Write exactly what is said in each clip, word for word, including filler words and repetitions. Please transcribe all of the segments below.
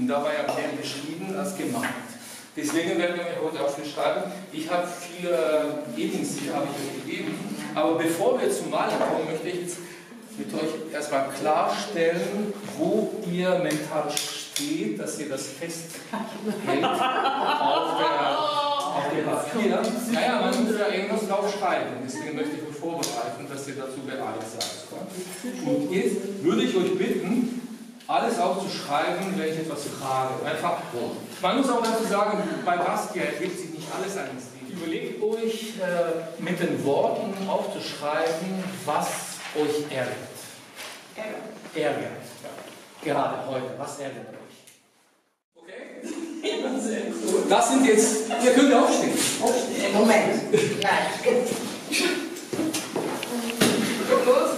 Und dabei am mehr geschrieben als gemacht. Deswegen werden wir heute auch viel schreiben. Ich habe viele Ebens, die habe ich euch gegeben. Aber bevor wir zum Malen kommen, möchte ich jetzt mit euch erstmal klarstellen, wo ihr mental steht, dass ihr das festhält auf der, auf der Papier. Naja, man muss ja irgendwas drauf schreiben. Deswegen möchte ich euch vorbereiten, dass ihr dazu bereit seid. Und jetzt würde ich euch bitten, alles aufzuschreiben, wenn ich etwas frage. Einfach, man muss auch dazu sagen, bei Basquiat ergibt sich nicht alles an den Stil. Überlegt euch, äh, mit den Worten aufzuschreiben, was euch ärgert. Ärgert. Ärgert. Ja. Gerade heute. Was ärgert euch? Okay? Sehr cool. Das sind jetzt. Ihr könnt aufstehen. Aufstehen. Moment. Nein. Los.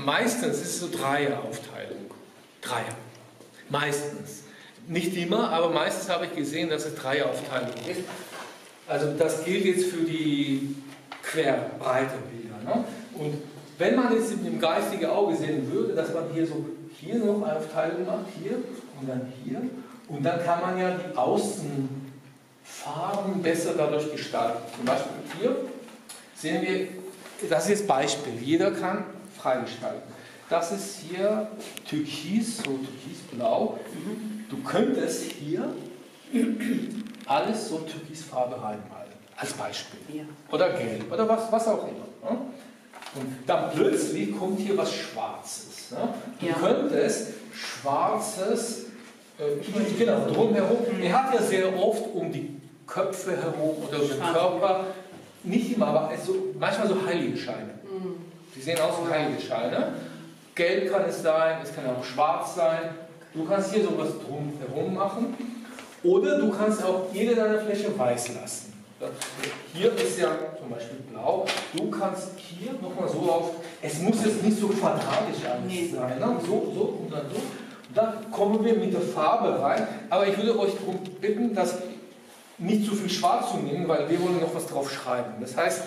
meistens ist es so Dreieraufteilung. Dreier. Meistens. Nicht immer, aber meistens habe ich gesehen, dass es Dreieraufteilung ist. Also das gilt jetzt für die Querbreite-Bilder. Ne? Und wenn man jetzt mit dem geistigen Auge sehen würde, dass man hier so hier noch eine Aufteilung macht, hier und dann hier, und dann kann man ja die Außenfarben besser dadurch gestalten. Zum Beispiel hier sehen wir, das ist jetzt Beispiel, jeder kann freigestalten. Das ist hier Türkis, so Türkisblau. Du könntest hier alles so Türkisfarbe reinmalen, als Beispiel. Ja. Oder Gelb, oder was, was auch immer. Ne? Und dann plötzlich kommt hier was Schwarzes. Ne? Du ja. könntest schwarzes, äh, genau, drumherum. Mhm. Er hat ja sehr oft um die Köpfe herum oder um den Körper, nicht immer, aber also manchmal so Heiligenscheine. Mhm. Die sehen aus wie Heiligenscheine. Gelb kann es sein, es kann auch schwarz sein. Du kannst hier sowas drumherum machen. Oder du kannst auch jede deiner Fläche weiß lassen. Hier ist ja zum Beispiel blau. Du kannst hier nochmal so auf, es muss jetzt nicht so quadratisch alles nee. sein, ne? so, so und dann so. Und dann kommen wir mit der Farbe rein. Aber ich würde euch darum bitten, dass nicht zu viel schwarz zu nehmen, weil wir wollen noch was drauf schreiben. Das heißt,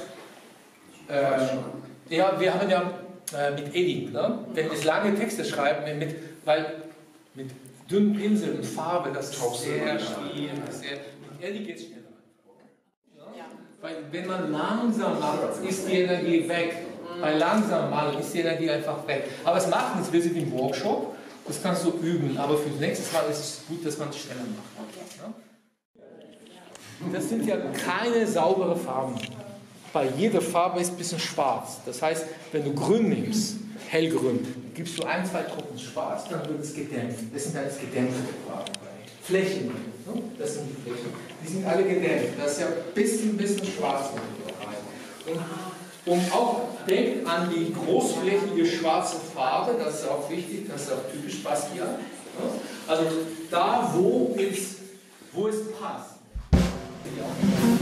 äh, ja, wir haben ja äh, mit Edding, ne? Wenn wir lange Texte schreiben, mit, weil mit dünnen Pinseln und Farbe, das ist sehr schwierig. Mit Edding geht es schneller. Ja? Weil wenn man langsam macht, ist die Energie weg. Bei langsam malen ist die Energie einfach weg. Aber es macht nichts, wir sind im Workshop, das kannst du üben, aber für das nächste Mal ist es gut, dass man es schneller macht. Ja? Das sind ja keine sauberen Farben. Bei jeder Farbe ist ein bisschen schwarz. Das heißt, wenn du grün nimmst, hellgrün, gibst du ein, zwei Tropfen schwarz, dann wird es gedämpft. Das sind alles gedämpfte Farben. Flächen, das sind die Flächen. Die sind alle gedämpft. Da ist ja ein bisschen, bisschen schwarz mit rein. Und, und auch denkt an die großflächige schwarze Farbe, das ist auch wichtig, das ist auch typisch Basquiat. Also da, wo es, wo es passt. Ja.